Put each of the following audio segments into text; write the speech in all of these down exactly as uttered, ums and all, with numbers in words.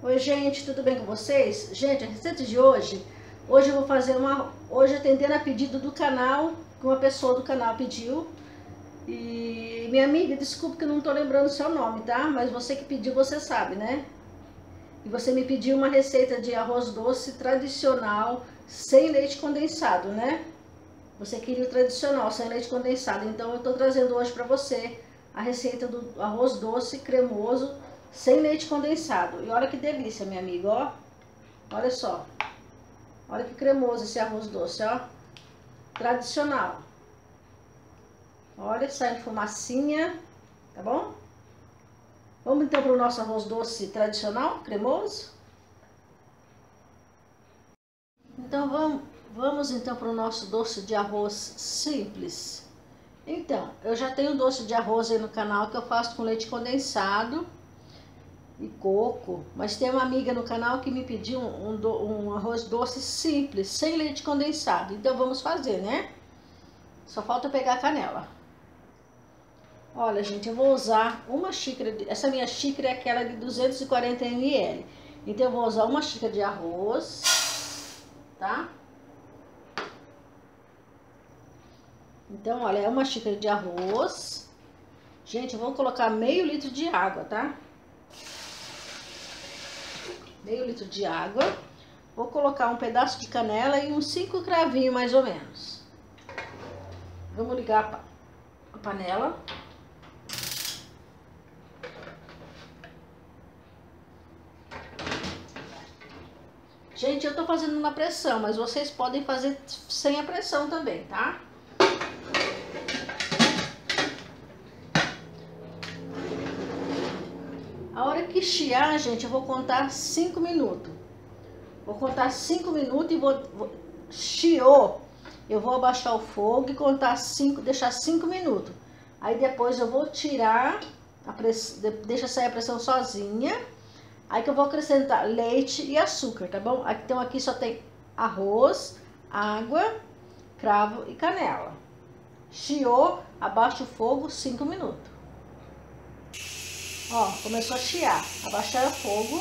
Oi gente, tudo bem com vocês? Gente, a receita de hoje, hoje eu vou fazer uma, hoje atendendo a pedido do canal, que uma pessoa do canal pediu. E minha amiga, desculpa que eu não tô lembrando o seu nome, tá? Mas você que pediu, você sabe, né? E você me pediu uma receita de arroz doce tradicional, sem leite condensado, né? Você queria o tradicional, sem leite condensado, então eu tô trazendo hoje pra você a receita do arroz doce cremoso, sem leite condensado. E olha que delícia, minha amiga, ó. Olha só. Olha que cremoso esse arroz doce, ó. Tradicional. Olha, sai fumacinha, tá bom? Vamos então para o nosso arroz doce tradicional, cremoso? Então vamos, vamos então para o nosso doce de arroz simples. Então, eu já tenho doce de arroz aí no canal que eu faço com leite condensado e coco, mas tem uma amiga no canal que me pediu um, um, do, um arroz doce simples, sem leite condensado. Então vamos fazer, né? Só falta pegar a canela. Olha, gente, eu vou usar uma xícara, de, essa minha xícara é aquela de duzentos e quarenta mililitros. Então eu vou usar uma xícara de arroz, tá? Então, olha, é uma xícara de arroz. Gente, eu vou colocar meio litro de água, tá? Meio litro de água. Vou colocar um pedaço de canela e uns cinco cravinhos, mais ou menos. Vamos ligar a panela. Gente, eu tô fazendo na pressão, mas vocês podem fazer sem a pressão também, tá? A hora que chiar, gente, eu vou contar cinco minutos. Vou contar cinco minutos e vou, vou chiou. Eu vou abaixar o fogo e contar cinco, deixar cinco minutos. Aí depois eu vou tirar a pressão, deixa sair a pressão sozinha. Aí que eu vou acrescentar leite e açúcar, tá bom? Então aqui só tem arroz, água, cravo e canela. Chiou, abaixa o fogo cinco minutos. Ó, começou a chiar, abaixar o fogo.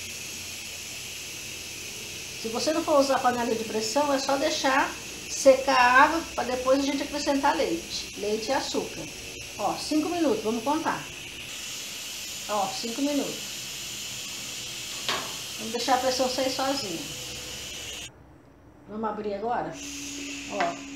Se você não for usar panela de pressão, é só deixar secar a água para depois a gente acrescentar leite, leite e açúcar. Ó, cinco minutos, vamos contar. Ó, cinco minutos. Vamos deixar a pressão sair sozinha. Vamos abrir agora? Ó.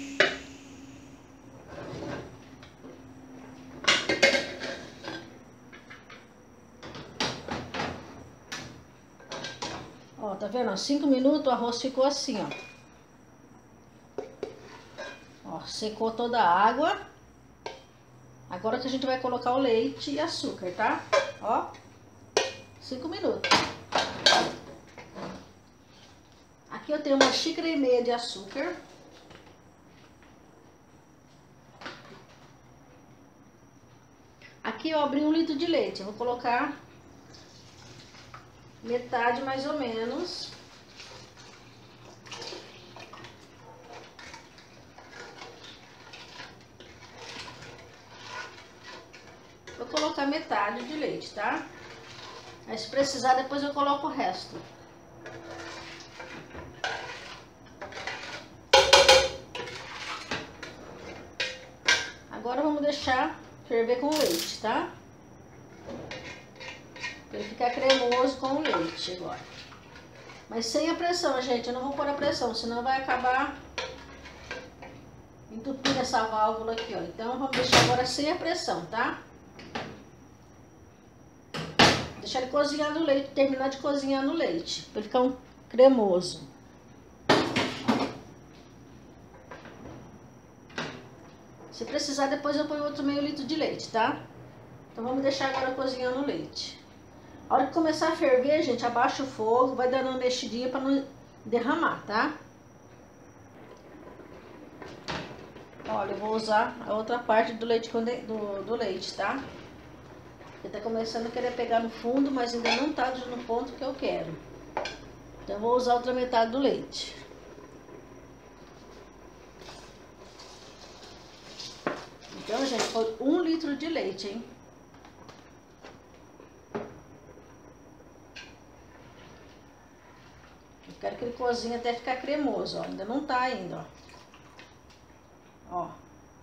Ó, tá vendo? Cinco minutos o arroz ficou assim, ó. Ó, secou toda a água. Agora que a gente vai colocar o leite e açúcar, tá? Ó, cinco minutos. Aqui eu tenho uma xícara e meia de açúcar. Aqui eu abri um litro de leite. Eu vou colocar metade mais ou menos. Vou colocar metade de leite, tá? Mas se precisar, depois eu coloco o resto. Agora vamos deixar ferver com o leite, tá? Pra ele ficar cremoso com o leite agora. Mas sem a pressão, gente. Eu não vou pôr a pressão, senão vai acabar entupindo essa válvula aqui, ó. Então vamos deixar agora sem a pressão, tá? Deixar ele cozinhar no leite, terminar de cozinhar no leite, pra ele ficar um cremoso. Se precisar, depois eu ponho outro meio litro de leite, tá? Então vamos deixar agora cozinhando o leite. A hora que começar a ferver, gente, abaixa o fogo, vai dando uma mexidinha pra não derramar, tá? Olha, eu vou usar a outra parte do leite, do, do leite, tá? Ele tá começando a querer pegar no fundo, mas ainda não tá no ponto que eu quero. Então eu vou usar a outra metade do leite. Então, gente, foi um litro de leite, hein? Quero que ele cozinhe até ficar cremoso, ó. Ainda não tá ainda, ó. Ó.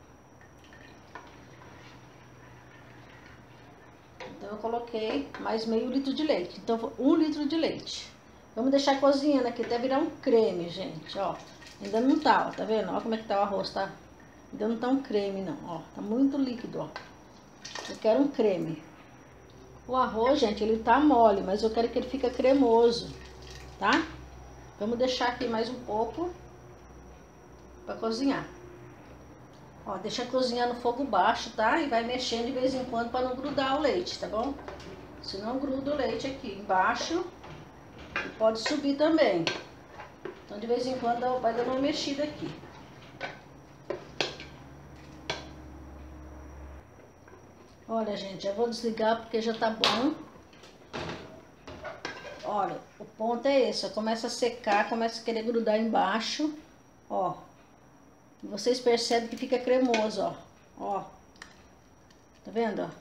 Então eu coloquei mais meio litro de leite. Então um litro de leite. Vamos deixar cozinhando aqui até virar um creme, gente, ó. Ainda não tá, ó. Tá vendo? Ó como é que tá o arroz, tá? Ainda não tá um creme, não, ó. Tá muito líquido, ó. Eu quero um creme. O arroz, gente, ele tá mole, mas eu quero que ele fique cremoso, tá? Vamos deixar aqui mais um pouco pra cozinhar. Ó, deixa cozinhar no fogo baixo, tá? E vai mexendo de vez em quando pra não grudar o leite, tá bom? Senão gruda o leite aqui embaixo e pode subir também. Então de vez em quando vai dando uma mexida aqui. Olha, gente, já vou desligar porque já tá bom. Olha, o ponto é esse, ó, começa a secar, começa a querer grudar embaixo, ó. E vocês percebem que fica cremoso, ó. Ó. Tá vendo, ó?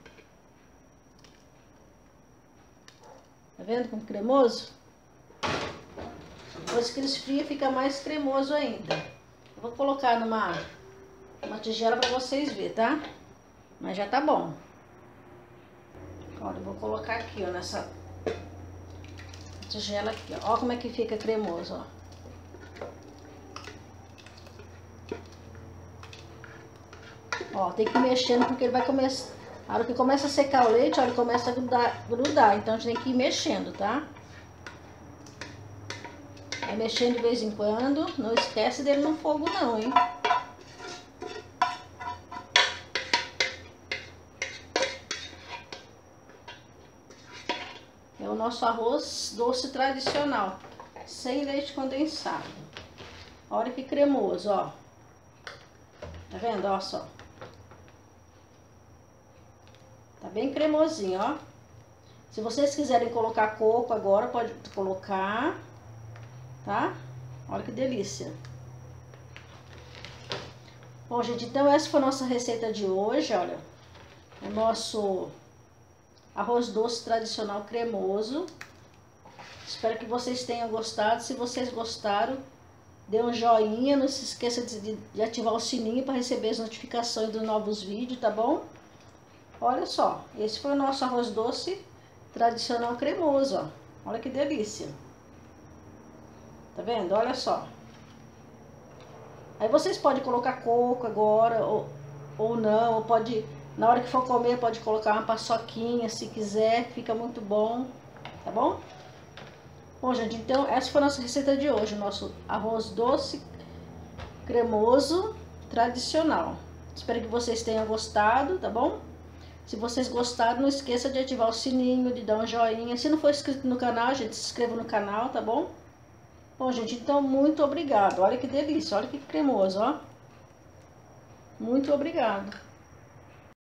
Tá vendo como cremoso? Depois que ele esfria, fica mais cremoso ainda. Eu vou colocar numa, numa tigela pra vocês verem, tá? Mas já tá bom. Olha, eu vou colocar aqui, ó, nessa tigela aqui, ó. Ó como é que fica cremoso, ó. Ó, tem que ir mexendo porque ele vai começar... A hora que começa a secar o leite, ó, ele começa a grudar, grudar. Então a gente tem que ir mexendo, tá? Vai mexendo de vez em quando. Não esquece dele no fogo não, hein? É o nosso arroz doce tradicional, sem leite condensado. Olha que cremoso, ó. Tá vendo? Ó só. Tá bem cremosinho, ó. Se vocês quiserem colocar coco agora, pode colocar, tá? Olha que delícia. Bom, gente, então essa foi a nossa receita de hoje, olha. O nosso arroz doce tradicional cremoso. Espero que vocês tenham gostado. Se vocês gostaram, dê um joinha. Não se esqueça de, de ativar o sininho para receber as notificações dos novos vídeos, tá bom? Olha só, esse foi o nosso arroz doce tradicional cremoso, ó. Olha que delícia. Tá vendo? Olha só. Aí vocês podem colocar coco agora, ou, ou não, ou pode... Na hora que for comer, pode colocar uma paçoquinha, se quiser, fica muito bom, tá bom? Bom, gente, então essa foi a nossa receita de hoje, o nosso arroz doce cremoso tradicional. Espero que vocês tenham gostado, tá bom? Se vocês gostaram, não esqueça de ativar o sininho, de dar um joinha. Se não for inscrito no canal, gente, se inscreva no canal, tá bom? Bom, gente, então muito obrigado. Olha que delícia, olha que cremoso, ó. Muito obrigado.